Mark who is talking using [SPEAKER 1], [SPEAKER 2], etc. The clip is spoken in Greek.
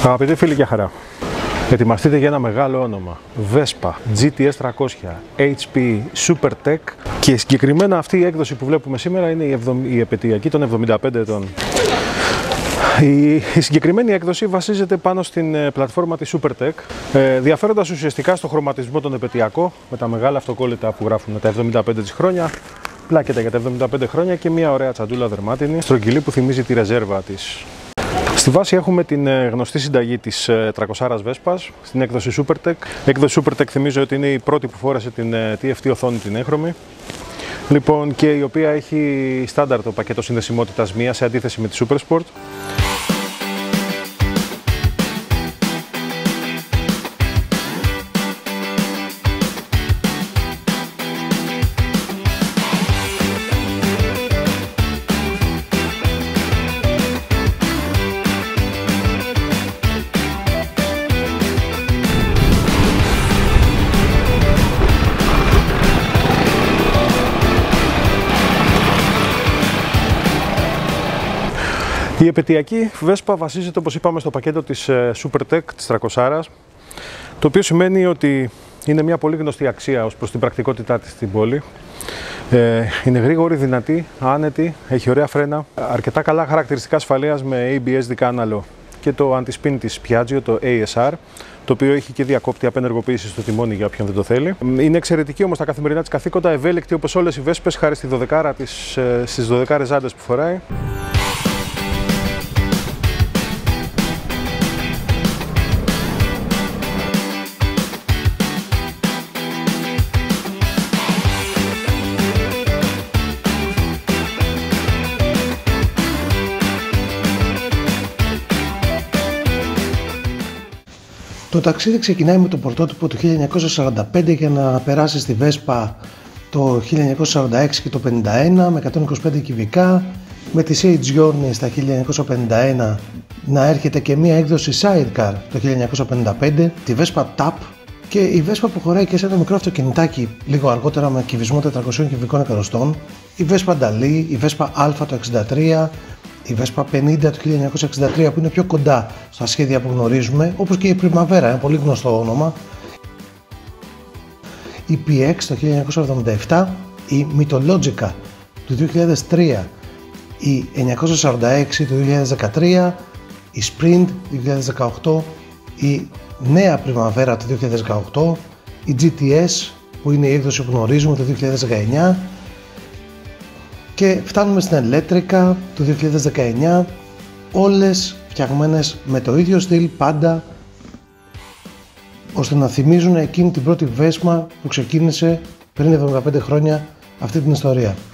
[SPEAKER 1] Αγαπητοί φίλοι και χαρά, ετοιμαστείτε για ένα μεγάλο όνομα. Vespa, GTS 300, HP, SuperTech και συγκεκριμένα αυτή η έκδοση που βλέπουμε σήμερα είναι η επαιτειακή των 75 ετών. Η συγκεκριμένη έκδοση βασίζεται πάνω στην πλατφόρμα της SuperTech, διαφέροντας ουσιαστικά στο χρωματισμό των επαιτειακό με τα μεγάλα αυτοκόλλητα που γράφουν τα 75 της χρόνια, πλάκετα για τα 75 χρόνια και μια ωραία τσαντούλα δερμάτινη, στρογγυλή που θυμίζει τη ρεζέρβα της. Στη βάση έχουμε την γνωστή συνταγή της 300 Vespa στην έκδοση SuperTech. Η έκδοση SuperTech θυμίζω ότι είναι η πρώτη που φόρεσε την TFT οθόνη την έγχρωμη. Λοιπόν, και η οποία έχει στάνταρ το πακέτο συνδεσιμότητας 1 σε αντίθεση με τη SuperSport. Η επαιτειακή Vespa βασίζεται, όπως είπαμε, στο πακέτο της SuperTech, της 300, το οποίο σημαίνει ότι είναι μια πολύ γνωστή αξία ως προς την πρακτικότητά της στην πόλη. Είναι γρήγορη, δυνατή, άνετη, έχει ωραία φρένα, αρκετά καλά χαρακτηριστικά ασφαλείας με ABS δικάναλο και το anti-spin της Piaggio, το ASR, το οποίο έχει και διακόπτη απενεργοποίηση στο τιμόνι για όποιον δεν το θέλει. Είναι εξαιρετική όμως τα καθημερινά της καθήκοντα, ευέλικτη όπως όλες οι Vespes, χάρη στις 12 ζάντες που φοράει.
[SPEAKER 2] Το ταξίδι ξεκινάει με το πρωτότυπο του 1945 για να περάσει στη Vespa το 1946 και το 51 με 125 κυβικά, με τη Sage Journey στα 1951 να έρχεται και μία έκδοση Sidecar το 1955, τη Vespa TAP και η Vespa που χωράει και σε ένα μικρό αυτοκινητάκι λίγο αργότερα με κυβισμό 400 κυβικών εκατοστών, η Vespa Dali, η Vespa Alpha το 1963, η Vespa 50 του 1963 που είναι πιο κοντά στα σχέδια που γνωρίζουμε, όπως και η Primavera, ένα πολύ γνωστό όνομα, η PX το 1977, η Mythologica του 2003, η 946 του 2013, η Sprint του 2018, η νέα Primavera του 2018, η GTS που είναι η έκδοση που γνωρίζουμε το 2019, και φτάνουμε στην Electrica του 2019, όλες φτιαγμένες με το ίδιο στυλ πάντα, ώστε να θυμίζουν εκείνη την πρώτη Vespa που ξεκίνησε πριν 75 χρόνια αυτή την ιστορία.